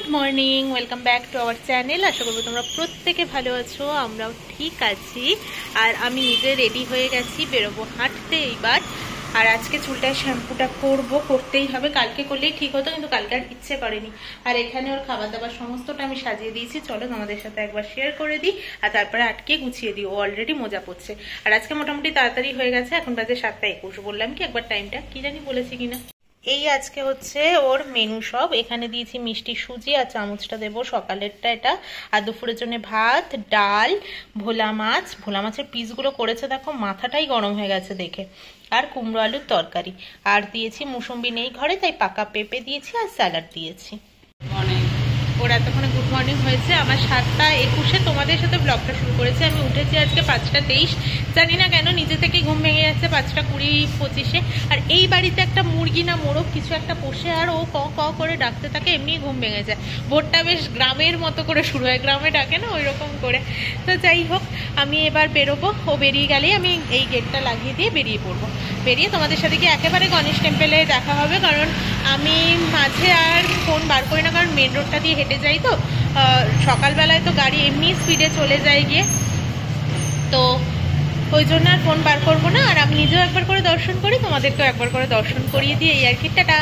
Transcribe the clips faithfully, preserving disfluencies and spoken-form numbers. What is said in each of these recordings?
Morning, welcome back to our channel. আশা করবো তোমরা প্রত্যেকে ভালো আছো, আমরাও ঠিক আছি। আর আমি নিজে রেডি হয়ে গেছি, বেরোবো হাঁটতে এইবার। আর আজকে চুলটায় শ্যাম্পুটা করবো, করতেই হবে। কালকে করলেই ঠিক হতো, কিন্তু কালকে আর ইচ্ছে করেনি। আর এখানে ওর খাবার দাবার সমস্তটা আমি সাজিয়ে দিয়েছি, চলো তোমাদের সাথে একবার শেয়ার করে দিই। আর তারপরে আটকে গুছিয়ে দিই, ও অলরেডি মোজা পড়ছে। আর আজকে মোটামুটি তাড়াতাড়ি হয়ে গেছে, এখন বাজে সাতটা একুশ। বললাম কি একবার টাইমটা কি জানি বলেছি কিনা। এই আজকে হচ্ছে ওর মেনু সব। এখানে দিয়েছি মিষ্টি সুজি, আর চামচটা দেবো সকালেরটা এটা। আর দুপুরের জন্য ভাত, ডাল, ভোলা মাছ। ভোলা মাছের পিসগুলো করেছে দেখো, মাথাটাই গরম হয়ে গেছে দেখে। আর কুমড়ো আলুর তরকারি। আর দিয়েছি মুসম্বি নেই ঘরে, তাই পাকা পেঁপে দিয়েছি, আর স্যালাড দিয়েছি। ওর এতক্ষণে গুড মর্নিং হয়েছে। আমার সাতটা একুশে তোমাদের সাথে ব্লগটা শুরু করেছি। আমি উঠেছি আজকে পাঁচটা তেইশ, জানি না কেন নিজে থেকে ঘুম ভেঙে যাচ্ছে পাঁচটা কুড়ি পঁচিশে। আর এই বাড়িতে একটা মুরগি না মোরগ কিছু একটা পোষে, আর ও ক ক করে ডাকতে থাকে, এমনি ঘুম ভেঙে যায়। ভোরটা বেশ গ্রামের মতো করে শুরু হয়, গ্রামে ডাকে না ওই রকম করে। তো যাই হোক, আমি এবার বেরোবো। ও বেরিয়ে গেলেই আমি এই গেটটা লাগিয়ে দিয়ে বেরিয়ে পড়বো। বেরিয়ে তোমাদের সাথে গিয়ে একেবারে গণেশ টেম্পেলে দেখা হবে, কারণ আমি মাঝে আর ফোন বার করি না, কারণ মেন রোডটা দিয়ে হেঁটে যাই। তো সকালবেলায় তো গাড়ি এমনি স্পিডে চলে যায় গিয়ে, তো ওই জন্য আর ফোন বার করবো না। আর আমি নিজেও একবার করে দর্শন করি, তোমাদেরকেও একবার করে দর্শন করিয়ে দিই, এই আর কি। টাটা।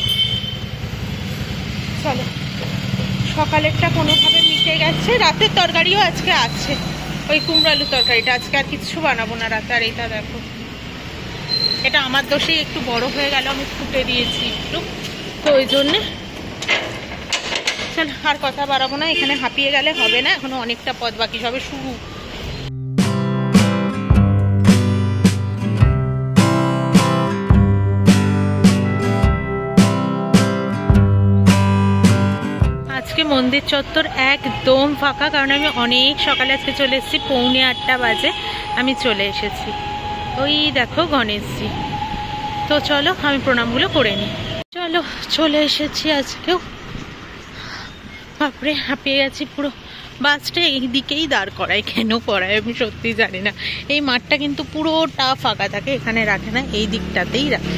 চলো, সকালেরটা কোনোভাবে মিটে গেছে। রাতের তরকারিও আজকে আছে, ওই কুমড়ো আলুর তরকারিটা। আজকে আর কিচ্ছু বানাবো না রাতে। আর এইটা দেখো, এটা আমার দোষেই একটু বড় হয়ে গেল, আমি ফুটে দিয়েছি একটু, তো ওই জন্যে। চল, আর কথা বাড়াবো না, এখানে হাঁপিয়ে গেলে হবে না, এখনো অনেকটা পথ বাকি, সবে শুরু। আজকে মন্দির চত্বর একদম ফাঁকা, কারণ আমি অনেক সকালে আজকে চলে এসেছি, পৌনে আটটা বাজে আমি চলে এসেছি। ওই দেখো গণেশজি। তো চলো আমি প্রণামগুলো করে নিই। চলো, চলে এসেছি আজকেও। বাপরে, হাঁপিয়ে গেছি পুরো। বাসটা এই দিকেই দাঁড় করায়, কেন করায় আমি সত্যি জানি না। এই মাঠটা কিন্তু পুরোটা ফাঁকা থাকে, এখানে রাখে না, এই দিকটাতেই রাখে।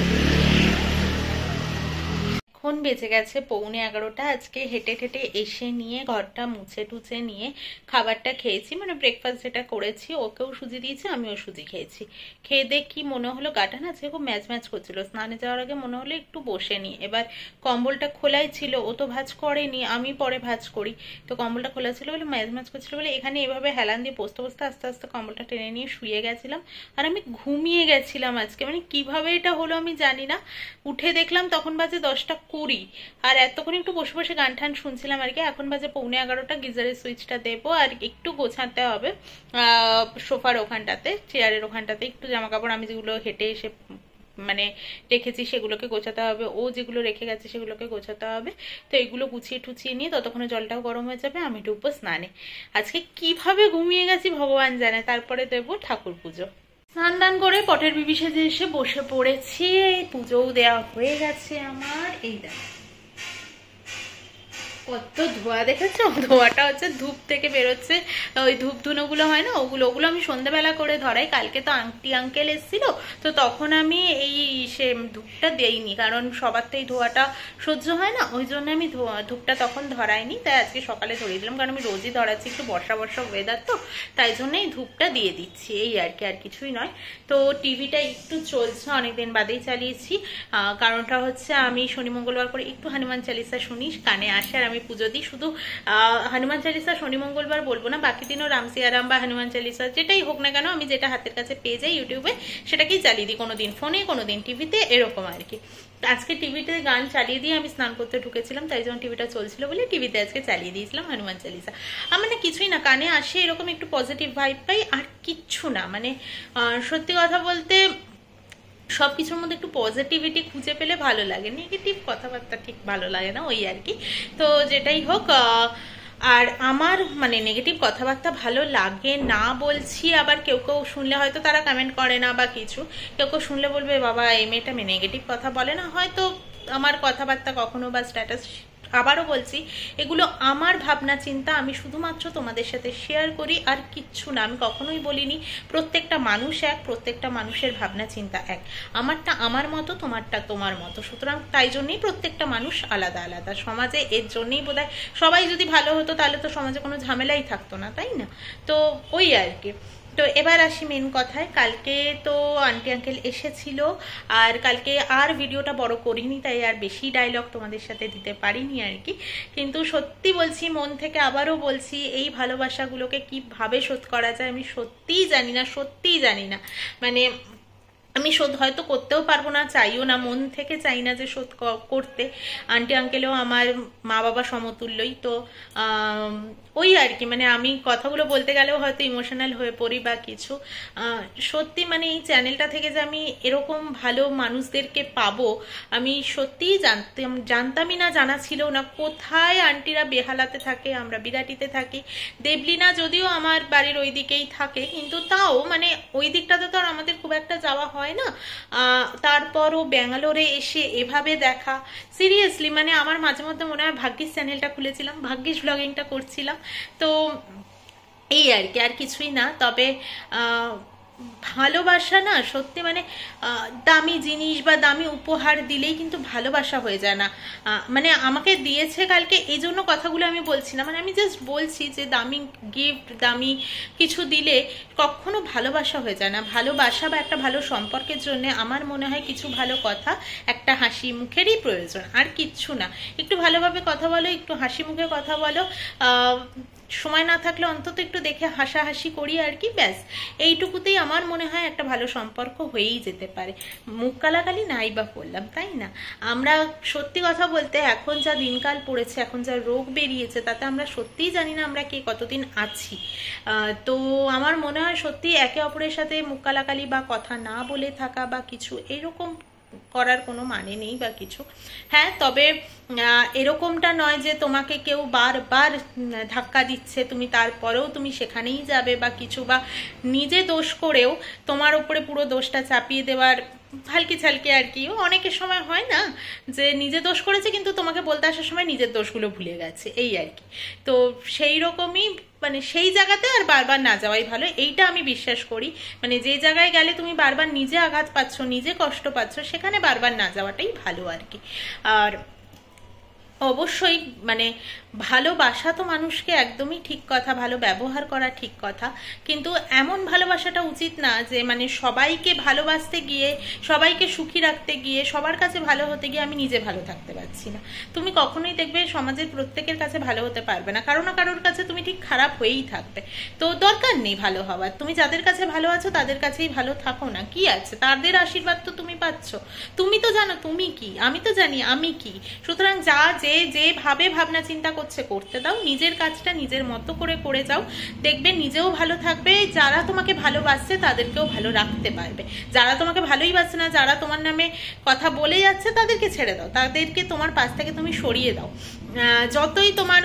এখন বেজে গেছে পৌনে এগারোটা। আজকে হেঁটে হেঁটে এসে নিয়ে ঘরটা মুছে টুছে নিয়ে খাবারটা খেয়েছি, মানে ব্রেকফাস্ট যেটা করেছি। ওকেও সুজি দিয়েছি, আমিও সুজি খেয়েছি। খেয়ে দিয়ে কি মনে হলো, গাটা না আজকে খুব ম্যাচ ম্যাচ করছিল। স্নানে যাওয়ার আগে মনে হলো একটু বসে নিই। এবার কম্বলটা খোলাই ছিল, ও তো ভাঁজ করেনি, আমি পরে ভাঁজ করি। তো কম্বলটা খোলা ছিল বলে ম্যাচ ম্যাচ করছিল বলে এখানে এভাবে হেলান দিয়ে বসতে বসতে আস্তে আস্তে কম্বলটা টেনে নিয়ে শুয়ে গেছিলাম। আর আমি ঘুমিয়ে গেছিলাম আজকে, মানে কিভাবে এটা হলো আমি জানি না। উঠে দেখলাম তখন বাজে দশটা কুড়ি, আর এতক্ষণ একটু বসে বসে গান টান শুনছিলাম আর কি। এখন বাজে পৌনে এগারোটা, গিজারের সুইচটা দেবো, আর একটু গোছাতে হবে সোফার ওখানটাতে, চেয়ারের ওখানটাতে একটু জামা কাপড় আমি যেগুলো হেঁটে এসে মানে রেখেছি সেগুলোকে গোছাতে হবে, ও যেগুলো রেখে গেছে সেগুলোকে গোছাতে হবে। তো এগুলো গুছিয়ে টুছিয়ে নিয়ে ততক্ষণে জলটাও গরম হয়ে যাবে, আমি ঢুকবো স্নানে। আজকে কিভাবে ঘুমিয়ে গেছি ভগবান জানে। তারপরে দেবো ঠাকুর পুজো। স্নান দান করে পটের বিবি সেজে এসে বসে পড়েছি। পুজোও দেওয়া হয়ে গেছে আমার। এই দেখো কত ধোয়া, দেখেছো? ধোয়াটা হচ্ছে ধূপ থেকে বেরোচ্ছে, ওই ধূপ ধুনোগুলো হয় না, ওগুলো ওগুলো আমি সন্ধ্যাবেলা করে ধরাই। কালকে তো আংটি আঙ্কেল এসেছিল, তো তখন আমি এই সে ধূপটা দেইনি, কারণ সবার তো এই ধোয়াটা সহ্য হয় না, ওই জন্য আমি ধূপটা তখন ধরাইনি। তাই আজকে সকালে ধরিয়ে দিলাম, কারণ আমি রোজই ধরাচ্ছি, একটু বর্ষা বর্ষা ওয়েদার তো, তাই জন্য এই ধূপটা দিয়ে দিচ্ছি, এই আর কি, আর কিছুই নয়। তো টিভিটা একটু চলছে, অনেকদিন বাদেই চালিয়েছি। কারণটা হচ্ছে আমি শনি মঙ্গলবার করে একটু হনুমান চালিসা শুনি, কানে আসে। আর আমি পুজো দিই শুধু হনুমান চালিসা শনি মঙ্গলবার বলবো না, বাকি দিনও রাম সিয়ারাম বা হনুমান চালিসা যেটাই হোক না কেন, আমি যেটা হাতের কাছে পেয়ে যাই ইউটিউবে সেটাকেই চালিয়ে দিই, কোনোদিন ফোনে কোনোদিন টিভিতে, এরকম আর কি। আজকে টিভিতে গান চালিয়ে দিয়ে আমি স্নান করতে ঢুকেছিলাম, তাই যখন টিভিটা চলছিল বলে টিভিতে আজকে চালিয়ে দিয়েছিলাম হনুমান চালিসা। আমার না কিছুই না, কানে আসে এরকম একটু পজিটিভ ভাইব পাই, আর কিচ্ছু না। মানে সত্যি কথা বলতে সবকিছুর মধ্যে একটু পজিটিভিটি খুঁজে পেলে ভালো লাগে, নেগেটিভ কথাবার্তা ঠিক ভালো লাগে না, ওই আর কি। তো যেটাই হোক, আর আমার মানে নেগেটিভ কথাবার্তা ভালো লাগে না বলছি, আবার কেউ কেউ শুনলে হয়তো তারা কমেন্ট করে না বা কিছু, কেউ কেউ শুনলে বলবে বাবা এই মেয়েটা নেগেটিভ কথা বলে না। হয়তো আমার কথাবার্তা কখনো বা স্ট্যাটাস আবারও বলছি, এগুলো আমার ভাবনা চিন্তা, আমি শুধুমাত্র তোমাদের সাথে শেয়ার করি, আর কিচ্ছু না। আমি কখনোই বলিনি প্রত্যেকটা মানুষ এক, প্রত্যেকটা মানুষের ভাবনা চিন্তা এক, আমারটা আমার মতো, তোমারটা তোমার মতো। সুতরাং তাই জন্যই প্রত্যেকটা মানুষ আলাদা আলাদা। সমাজে এর জন্যই বোধহয় সবাই যদি ভালো হতো তাহলে তো সমাজে কোনো ঝামেলাই থাকতো না, তাই না? তো ওই আর কি। তো এবার আসি মেন কথায়। কালকে তো আন্টি আঙ্কেল এসেছিল, আর কালকে আর ভিডিওটা বড় করিনি, তাই আর বেশি ডায়লগ তোমাদের সাথে দিতে পারিনি আর কি। কিন্তু সত্যি বলছি, মন থেকে আবারও বলছি, এই ভালোবাসাগুলোকে কিভাবে শোধ করা যায় আমি সত্যিই জানি না, সত্যিই জানি না। মানে আমি শোধ হয়তো করতেও পারবো না, চাইও না, মন থেকে চাই না যে শোধ করতে। আন্টি আঙ্কেলও আমার মা বাবা সমতুল্যই। তো ওই আর কি, মানে আমি কথাগুলো বলতে গেলেও হয়তো ইমোশনাল হয়ে পড়ি বা কিছু। সত্যি মানে এই চ্যানেলটা থেকে যে আমি এরকম ভালো মানুষদেরকে পাবো আমি সত্যিই জানতাম জানতামই না, জানা ছিল না। কোথায় আন্টিরা বেহালাতে থাকে, আমরা বিরাটিতে থাকি। দেবলিনা যদিও আমার বাড়ির ওই দিকেই থাকে, কিন্তু তাও মানে ওই দিকটাতে তো আর আমাদের খুব একটা যাওয়া হয় না। তারপরও ব্যাঙ্গালোরে এসে এভাবে দেখা, সিরিয়াসলি মানে আমার মাঝে মধ্যে মনে হয় ভাগ্যিস চ্যানেলটা খুলেছিলাম, ভাগ্যিস ব্লগিংটা করছিলাম। তো এই আর কি, আর কিছুই না। তবে ভালোবাসা না সত্যি মানে দামি জিনিস বা দামি উপহার দিলেই কিন্তু ভালোবাসা হয়ে যায় না। মানে আমাকে দিয়েছে কালকে, এই জন্য কথাগুলো আমি বলছি না, মানে আমি জাস্ট বলছি যে দামি গিফট, দামি কিছু দিলে কখনো ভালোবাসা হয়ে যায় না। ভালোবাসা বা একটা ভালো সম্পর্কের জন্য আমার মনে হয় কিছু ভালো কথা, একটা হাসি মুখেরই প্রয়োজন, আর কিচ্ছু না। একটু ভালোভাবে কথা বলো, একটু হাসি মুখে কথা বলো, সময় না থাকলে অন্তত একটু দেখে হাসাহাসি করি আর কি, ব্যাস এইটুকুতেই আমার মনে হয় একটা ভালো সম্পর্ক হয়েই যেতে পারে। মুখ কালাকালি নাই বা করলাম, তাই না? আমরা সত্যি কথা বলতে এখন যা দিনকাল পড়েছে, এখন যা রোগ বেরিয়েছে, তাতে আমরা সত্যিই জানি না আমরা কে কতদিন আছি। তো আমার মনে হয় সত্যি একে অপরের সাথে মুখ কালাকালি বা কথা না বলে থাকা বা কিছু এরকম করার কোনো মানে নেই বা কিছু। হ্যাঁ, তবে এরকমটা নয় যে তোমাকে কেউ বারবার ধাক্কা দিচ্ছে, তুমি তারপরেও তুমি সেখানেই যাবে বা কিছু, বা নিজে দোষ করেও তোমার উপরে পুরো দোষটা চাপিয়ে দেওয়ার হালকি ছালকি আর কি। অনেকের সময় হয় না যে নিজে দোষ করেছে কিন্তু তোমাকে বলতে আসার সময় নিজের দোষগুলো ভুলে গেছে, এই আর কি। তো সেই রকমই মানে সেই জায়গাতে আর বারবার না যাওয়াই ভালো, এইটা আমি বিশ্বাস করি। মানে যে জায়গায় গেলে তুমি বারবার নিজে আঘাত পাচ্ছ, নিজে কষ্ট পাচ্ছ, সেখানে বারবার না যাওয়াটাই ভালো আর কি। আর অবশ্যই মানে ভালোবাসা তো মানুষকে একদমই ঠিক কথা, ভালো ব্যবহার করা ঠিক কথা, কিন্তু এমন ভালোবাসাটা উচিত না যে মানে সবাইকে ভালোবাসতে গিয়ে, সবাইকে সুখী রাখতে গিয়ে, সবার কাছে ভালো হতে গিয়ে আমি নিজে ভালো থাকতে পারছি না। তুমি কখনোই দেখবে সমাজের প্রত্যেকের কাছে ভালো হতে পারবে না, কারো না কারোর কাছে তুমি ঠিক খারাপ হয়েই থাকবে। তো দরকার নেই ভালো হওয়ার, তুমি যাদের কাছে ভালো আছো তাদের কাছেই ভালো থাকো না, কি আছে, তাদের আশীর্বাদ তো তুমি পাচ্ছ। তুমি তো জানো তুমি কি, আমি তো জানি আমি কি। সুতরাং যা যে যেভাবে ভাবনা চিন্তা করছে করতে দাও, নিজের কাজটা নিজের মতো করে করে যাও, দেখবে নিজেও ভালো থাকবে, যারা তোমাকে ভালোবাসছে তাদেরকেও ভালো রাখতে পারবে। যারা তোমাকে ভালোই বাসছে না, যারা তোমার নামে কথা বলে যাচ্ছে, তাদেরকে ছেড়ে দাও, তাদেরকে তোমার পাশ থেকে তুমি সরিয়ে দাও। যতই তোমার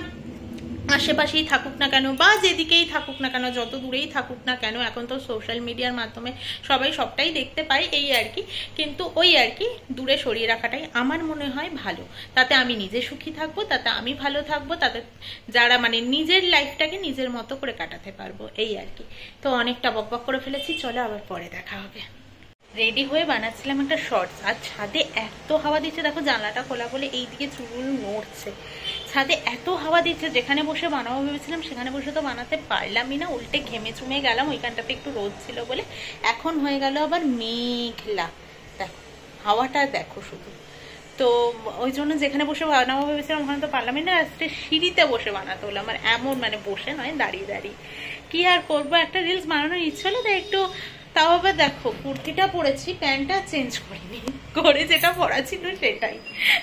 আশেপাশেই থাকুক না কেন বা যেদিকেই থাকুক না কেন, যত দূরেই থাকুক না কেন, এখন তো সোশ্যাল মিডিয়ার মাধ্যমে সবাই সবটাই দেখতে পায়, এই আর কি। কিন্তু ওই আর কি, দূরে সরিয়ে রাখাটাই আমার মনে হয় ভালো। তাতে আমি নিজে সুখী থাকবো, তাতে আমি ভালো থাকবো, তাতে যারা মানে নিজের লাইফটাকে নিজের মতো করে কাটাতে পারবো, এই আর কি। তো অনেকটা বকবক করে ফেলেছি, চলো আবার পরে দেখা হবে। রেডি হয়ে বানাচ্ছিলাম একটা শর্টস, আর ছাদে এত হাওয়া দিচ্ছে, দেখো জানলাটা খোলা বলে এইদিকে চুল নড়ছে। ছাদে এত হাওয়া দিচ্ছে, যেখানে বসে বানাবো ভেবেছিলাম সেখানে বসে তো বানাতে পারলামই না, উল্টে ঘেমে চুমে গেলাম। ওইখানটাতে একটু রোদ ছিল বলে, এখন হয়ে গেল আবার মেঘলা। দেখো হাওয়াটা দেখো শুধু। তো ওই জন্য যেখানে বসে বানাবো ভেবেছিলাম ওখানে তো পারলামই না, আজকে সিঁড়িতে বসে বানাতে হলো আমার। এমন মানে বসে নয়, দাঁড়িয়ে দাঁড়িয়ে। কি আর করবো, একটা রিলস বানানোর ইচ্ছে হলো তাই একটু। তাও আবার দেখো কুর্তিটা পরেছি, প্যান্টটা চেঞ্জ করিনি, করে যেটা পরা ছিল সেটাই,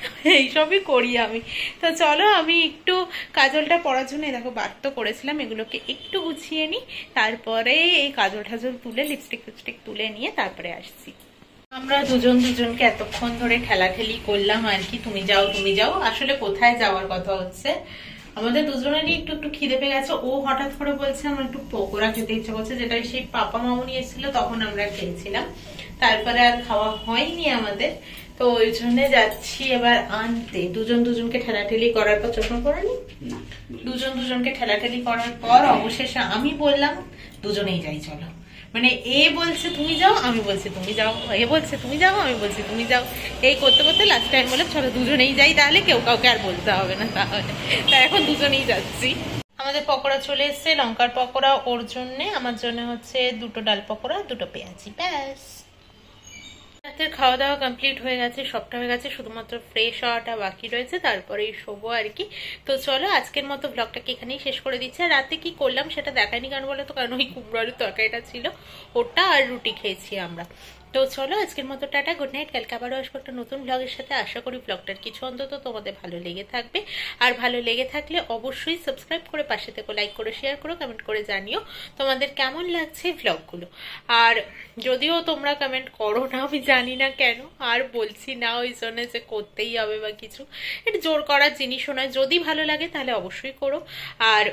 এইসবই করি আমি। তো চলো আমি একটু কাজলটা পরার জন্য দেখো বাধ্য করেছিলাম, এগুলোকে একটু গুছিয়ে নিই, তারপরে এই কাজল টাজল তুলে লিপস্টিক ফিপস্টিক তুলে নিয়ে তারপরে আসছি। আমরা দুজন দুজনকে এতক্ষণ ধরে ঠেলাঠেলি করলাম আর কি, তুমি যাও তুমি যাও। আসলে কোথায় যাওয়ার কথা হচ্ছে, আমাদের দুজনেরই একটু একটু খিদে পেয়ে গেছে। ও হঠাৎ করে বলছে আমার একটু পকোড়া খেতে ইচ্ছে করছে, যেটা সেই পাপা মামুনি এসেছিল তখন আমরা খেয়েছিলাম, তারপরে আর খাওয়া হয়নি আমাদের। তো তো ওই জন্য যাচ্ছি এবার আনতে। দুজন দুজনকে ঠেলাঠেলি করার পর, চশমা পড়ানি, দুজন দুজনকে ঠেলাঠেলি করার পর অবশেষে আমি বললাম দুজনেই যাই চলো। মানে এ বলছে তুমি যাও, আমি বলছি তুমি যাও, এ বলছে তুমি যাও, আমি বলছি তুমি যাও, এই করতে করতে লাস্ট টাইম বললাম চলো দুজনেই যাই, তাহলে কেউ কাউকে আর বলতে হবে না। তাহলে তা এখন দুজনেই যাচ্ছি। আমাদের পকোড়া চলে এসছে, লঙ্কার পকোড়া ওর জন্যে, আমার জন্য হচ্ছে দুটো ডাল পকোড়া, দুটো পেঁয়াজি, ব্যাস। রাতের খাওয়া দাওয়া কমপ্লিট হয়ে গেছে, সবটা হয়ে গেছে, শুধুমাত্র ফ্রেশ হওয়াটা বাকি রয়েছে, তারপরেই শোবো আর কি। তো চলো আজকের মতো ব্লগটাকে এখানেই শেষ করে দিচ্ছি। আর রাতে কি করলাম সেটা দেখায়নি, কারণ বলো তো, কারণ ওই কুমড়ো আলুর তরকারিটা ছিল, ওটা আর রুটি খেয়েছি আমরা। তো চলো আজকের মতো টাটা, গুড নাইট। কালকে আবারও আসবো একটা নতুন ব্লগের সাথে। আশা করি ব্লগটার কিছু অন্তত তোমাদের ভালো লেগে থাকবে। আর ভালো লেগে থাকলে অবশ্যই সাবস্ক্রাইব করে পাশে থেকে লাইক করে শেয়ার করো, কমেন্ট করে জানিও তোমাদের কেমন লাগছে ব্লগগুলো। আর যদিও তোমরা কমেন্ট করো না, আমি জানি না কেন, আর বলছি না ওই জন্য যে করতেই হবে বা কিছু, এটা জোর করার জিনিসও নয়। যদি ভালো লাগে তাহলে অবশ্যই করো। আর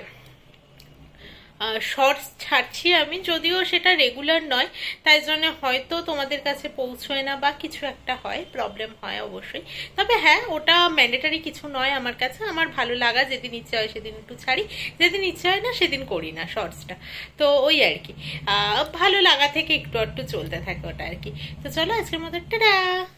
শর্টস ছাড়ছি আমি, যদিও সেটা রেগুলার নয়, তাই জন্য হয়তো তোমাদের কাছে পৌঁছয় না বা কিছু একটা হয়, প্রবলেম হয় অবশ্যই। তবে হ্যাঁ, ওটা ম্যান্ডেটারি কিছু নয় আমার কাছে। আমার ভালো লাগা, যেদিন ইচ্ছে হয় সেদিন একটু ছাড়ি, যেদিন ইচ্ছে হয় না সেদিন করি না শর্টসটা। তো ওই আর কি, ভালো লাগা থেকে একটু একটু চলতে থাকে ওটা আর কি। তো চলো আজকের মতো টাটা।